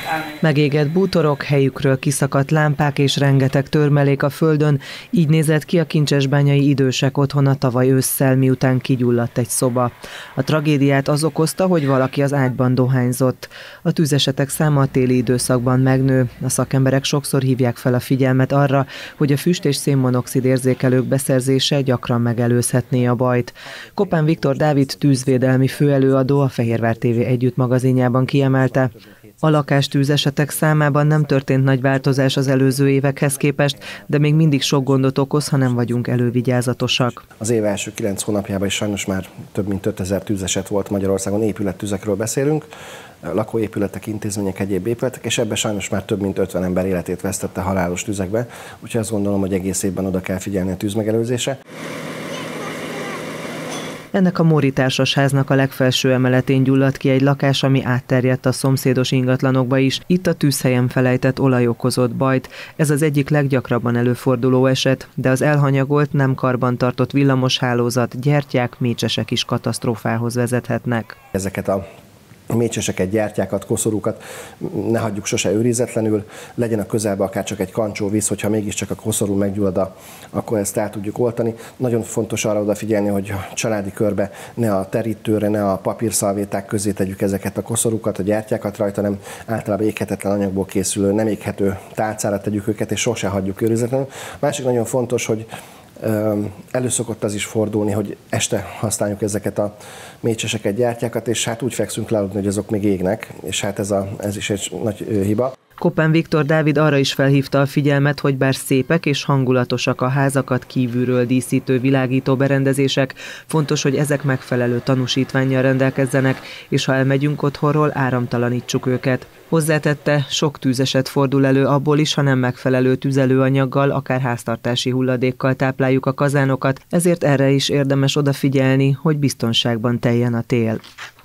Megégett bútorok, helyükről kiszakadt lámpák és rengeteg törmelék a földön, így nézett ki a kincsesbányai idősek otthona tavaly ősszel, miután kigyulladt egy szoba. A tragédiát az okozta, hogy valaki az ágyban dohányzott. A tűzesetek száma a téli időszakban megnő. A szakemberek sokszor hívják fel a figyelmet arra, hogy a füst- és szénmonoxid érzékelők beszerzése gyakran megelőzhetné a bajt. Kopán Viktor Dávid tűzvédelmi főelőadó a Fehérvár TV Együtt magazinjában kiemelte: a lakástűzesetek számában nem történt nagy változás az előző évekhez képest, de még mindig sok gondot okoz, ha nem vagyunk elővigyázatosak. Az év első 9 hónapjában is sajnos már több mint 5000 tűzeset volt Magyarországon, épülettüzekről beszélünk, lakóépületek, intézmények, egyéb épületek, és ebben sajnos már több mint 50 ember életét vesztette halálos tüzekbe, úgyhogy azt gondolom, hogy egész évben oda kell figyelni a tűzmegelőzésre. Ennek a Móri társasháznak a legfelső emeletén gyulladt ki egy lakás, ami átterjedt a szomszédos ingatlanokba is. Itt a tűzhelyen felejtett olaj okozott bajt. Ez az egyik leggyakrabban előforduló eset, de az elhanyagolt, nem karbantartott villamoshálózat, gyertyák, mécsesek is katasztrófához vezethetnek. Ezeket a mécseseket, gyertyákat, koszorúkat ne hagyjuk sose őrizetlenül, legyen a közelben akár csak egy kancsó víz, hogyha mégiscsak a koszorú meggyullad, akkor ezt el tudjuk oltani. Nagyon fontos arra odafigyelni, hogy a családi körbe ne a terítőre, ne a papírszalvéták közé tegyük ezeket a koszorúkat, a gyertyákat rajta, nem általában éghetetlen anyagból készülő, nem éghető tálcára tegyük őket, és sose hagyjuk őrizetlenül. Másik nagyon fontos, hogy előszokott az is fordulni, hogy este használjuk ezeket a mécseseket, gyertyákat, és hát úgy fekszünk le aludni, hogy azok még égnek, és hát ez is egy nagy hiba. Kopán Viktor Dávid arra is felhívta a figyelmet, hogy bár szépek és hangulatosak a házakat kívülről díszítő világító berendezések, fontos, hogy ezek megfelelő tanúsítvánnyal rendelkezzenek, és ha elmegyünk otthonról, áramtalanítsuk őket. Hozzátette, sok tűzeset fordul elő abból is, ha nem megfelelő tüzelőanyaggal, akár háztartási hulladékkal tápláljuk a kazánokat, ezért erre is érdemes odafigyelni, hogy biztonságban teljen a tél.